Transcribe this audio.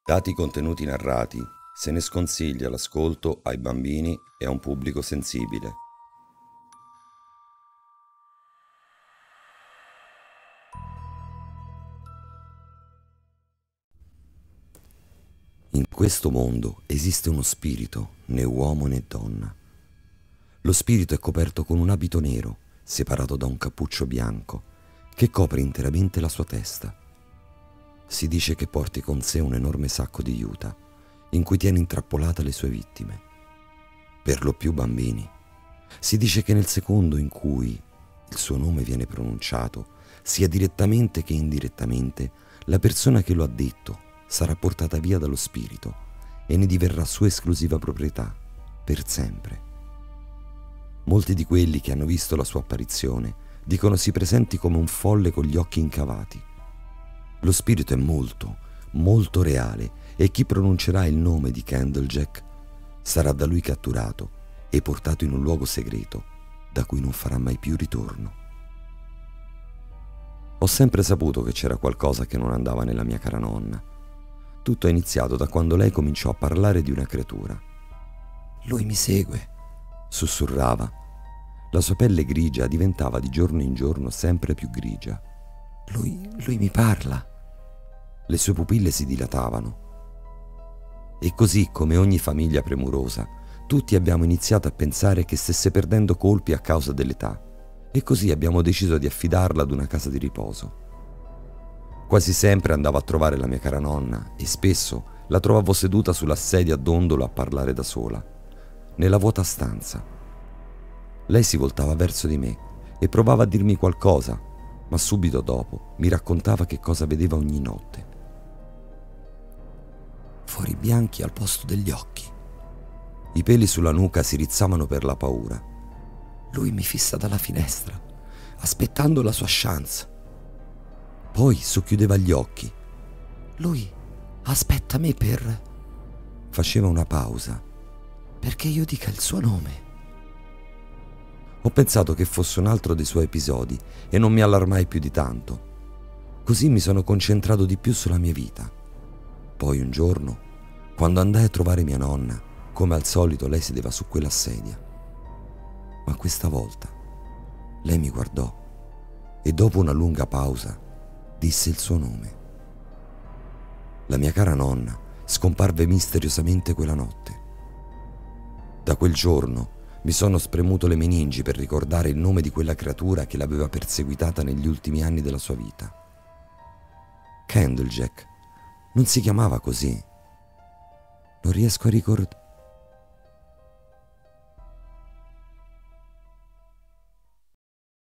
Dati i contenuti narrati, se ne sconsiglia l'ascolto ai bambini e a un pubblico sensibile. In questo mondo esiste uno spirito, né uomo né donna. Lo spirito è coperto con un abito nero, separato da un cappuccio bianco, che copre interamente la sua testa. Si dice che porti con sé un enorme sacco di juta, in cui tiene intrappolate le sue vittime, per lo più bambini. Si dice che nel secondo in cui il suo nome viene pronunciato, sia direttamente che indirettamente, la persona che lo ha detto sarà portata via dallo spirito e ne diverrà sua esclusiva proprietà, per sempre. Molti di quelli che hanno visto la sua apparizione dicono si presenti come un folle con gli occhi incavati. Lo spirito è molto, molto reale e chi pronuncerà il nome di Candlejack sarà da lui catturato e portato in un luogo segreto da cui non farà mai più ritorno. Ho sempre saputo che c'era qualcosa che non andava nella mia cara nonna. Tutto è iniziato da quando lei cominciò a parlare di una creatura. «Lui mi segue», sussurrava. La sua pelle grigia diventava di giorno in giorno sempre più grigia. Lui mi parla. Le sue pupille si dilatavano. E così, come ogni famiglia premurosa, tutti abbiamo iniziato a pensare che stesse perdendo colpi a causa dell'età, e così abbiamo deciso di affidarla ad una casa di riposo. Quasi sempre andavo a trovare la mia cara nonna e spesso la trovavo seduta sulla sedia a dondolo a parlare da sola, nella vuota stanza. Lei si voltava verso di me e provava a dirmi qualcosa, ma subito dopo mi raccontava che cosa vedeva ogni notte. Fori bianchi al posto degli occhi. I peli sulla nuca si rizzavano per la paura. Lui mi fissa dalla finestra, aspettando la sua chance. Poi socchiudeva gli occhi. Lui aspetta me per... Faceva una pausa, perché io dica il suo nome. Ho pensato che fosse un altro dei suoi episodi e non mi allarmai più di tanto. Così mi sono concentrato di più sulla mia vita. Poi un giorno, quando andai a trovare mia nonna, come al solito lei sedeva su quella sedia. Ma questa volta lei mi guardò e dopo una lunga pausa disse il suo nome. La mia cara nonna scomparve misteriosamente quella notte. Da quel giorno mi sono spremuto le meningi per ricordare il nome di quella creatura che l'aveva perseguitata negli ultimi anni della sua vita. Candlejack non si chiamava così. Non riesco a ricordare.